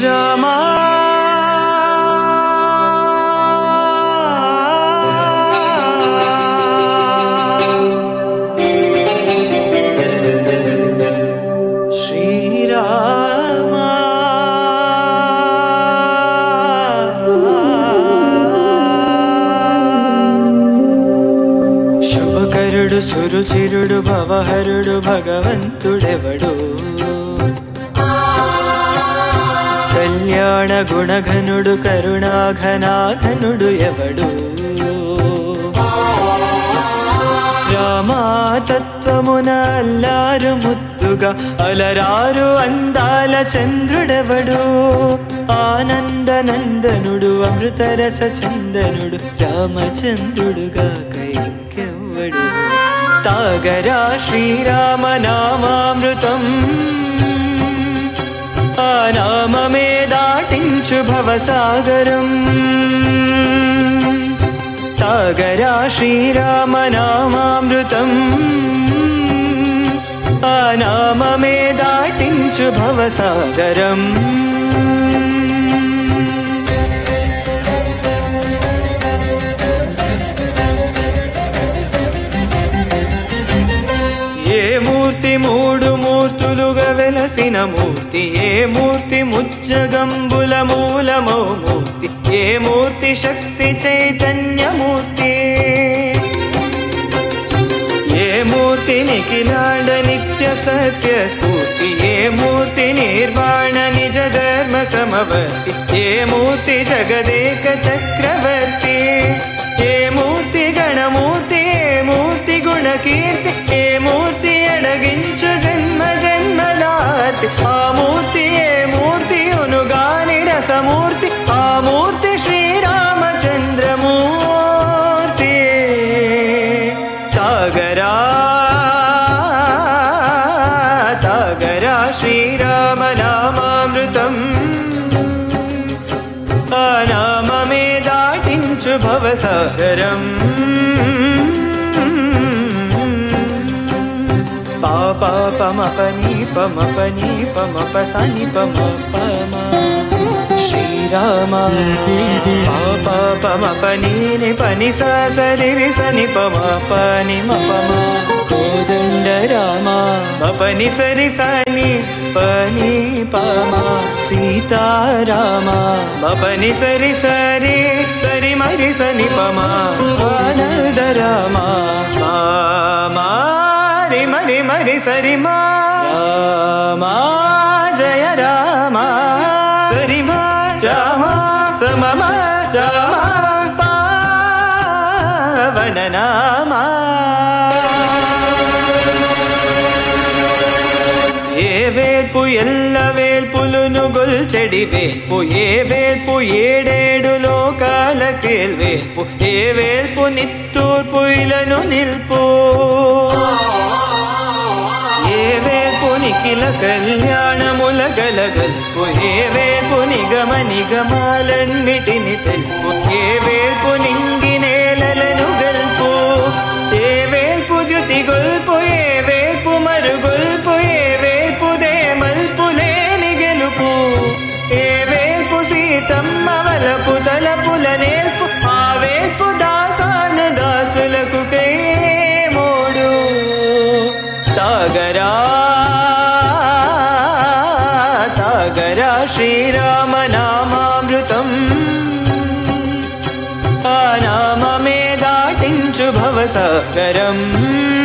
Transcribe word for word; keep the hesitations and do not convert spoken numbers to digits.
రామా శ్రీరామా శుభకరుడు సురుచిరుడు భవహరుడు భగవంతుడెవడు కళ్యాణ గుణఘనుడు కరుణాఘనాఘనుడు ఎవడు రామాతత్వమున అల్లారు ముద్దుగా అలరారు అందాల చంద్రుడెవడు ఆనందనందనుడు అమృతరస చందనుడు రామచంద్రుడుగా కైకెవ్వడు తాగరా శ్రీరామ నామామృతం ఆ నామమే దాటించు భవసాగరం తాగరా శ్రీరామ నామామృతం ఆ నామమే దాటించు భవసాగరం ఏ మూర్తి మూడు మూర్తులుగా వెలసిన మూర్తి ఏ మూర్తి ముజ్జగంబుల మూలమో మూర్తి ఏ మూర్తి శక్తి చైతన్యమూర్తి ఏ మూర్తి నిఖిలాండ నిత్య సత్య స్ఫూర్తి ఏ మూర్తి నిర్వాణ నిజ ధర్మ సమవర్తి ఏ మూర్తి జగదేక చక్రవర్తి ఏ మూర్తి గణమూర్తి ఏ మూర్తి గుణకీర్తి ఏ మూర్తి అడగించు జన్మ జన్మలార్తి ఆ మూర్తి ఏ మూర్తి ఉనుగాని రసమూర్తి ఆ మూర్తి శ్రీరామచంద్రమూర్తి తాగరా తాగరా శ్రీరామ నామామృతం ఆ నామమే దాటించు భవసాగరం పాపా పమ పని పమ పని పమ పసని పమ పమ శ్రీరామ పాపా పమ పని ని పని సరి సని పమ పని మపమ కోదండ రామ పని సరి సని పని పమ సీతారామ పని సరి సరి సరి మరి సని పమ ఆనంద రామ మామా మరి మరి సరి మా రామా జయ రామ సరి మా రామ సమమ రామ పావన నామ ఏ వేల్పు ఎల్ల వేల్పులును గొల్చెడి వేల్పు ఏ వేల్పు ఏడేడు లోకాల కేల్వేల్పు ఏ వేల్పు నిత్తూర్పు ఇలను నిల్పు ఏ వేల్పు నిఖిల కళ్యాణముల గలగల్పు ఏ వేల్పు నిగమ నిగమాలన్నిటిని తెలుపు ఏ వేల్పు నింగి నేలలను గల్పు ఏ వేల్పు ద్యుతి గొల్పు ఏ వేల్పు మరుగొల్పు ఏ వేల్పు దేమల్పు లేని గెలుపు ఏ వేల్పు సీతమ్మ వలపు తలపుల నేల్పు ఆ వేల్పు దాసాన దాసులకు కేమోడు తాగరా తాగరా శ్రీరామ నామామృతం ఆ నామమే దాటించు భవసాగరం